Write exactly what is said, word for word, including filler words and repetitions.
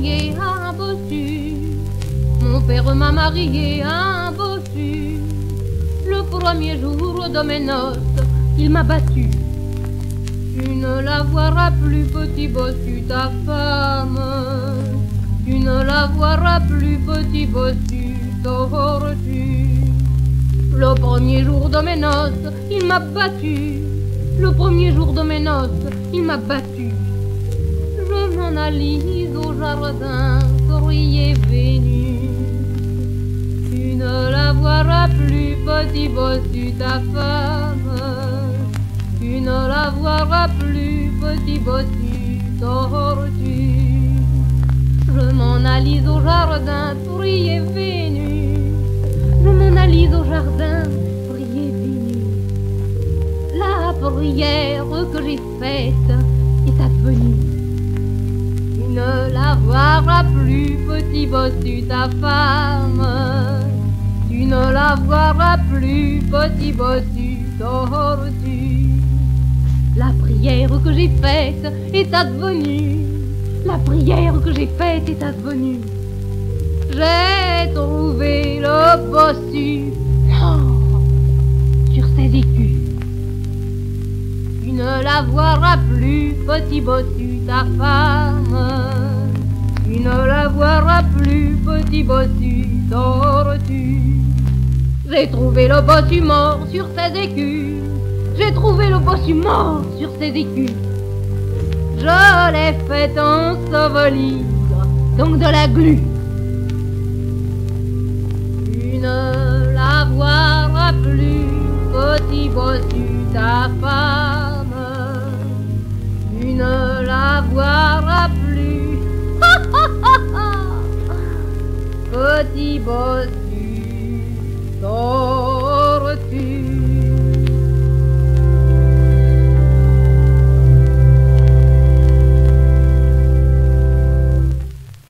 marié à un bossu. Mon père m'a marié à un bossu. Le premier jour de mes noces, il m'a battu. Tu ne la verras plus, petit bossu, ta femme. Tu ne la verras plus, petit bossu, tortue. Le premier jour de mes noces, il m'a battu. Le premier jour de mes noces, il m'a battu. Je m'en allise au jardin, souriez Vénus. Tu ne la verras plus, petit bossu, ta femme. Tu ne la verras plus, petit bossu, tortue. Je m'en allise au jardin, souriez Vénus. Je m'en allise au jardin, priez Vénus. La prière que j'ai faite est advenue. Tu ne la verras plus, petit bossu, ta femme. Tu ne la verras plus, petit bossu, tortue. La prière que j'ai faite est advenue. La prière que j'ai faite est advenue. J'ai trouvé le bossu oh, sur ses écus. Tu ne la verras plus, petit bossu, ta femme. Tu ne la verras plus, petit bossu, tortue. J'ai trouvé le bossu mort sur ses écus. J'ai trouvé le bossu mort sur ses écus. Je l'ai fait ensevelir donc de la glu. Tu ne la verras plus, petit bossu, ta femme. Tu ne la verras plus, petit bossu.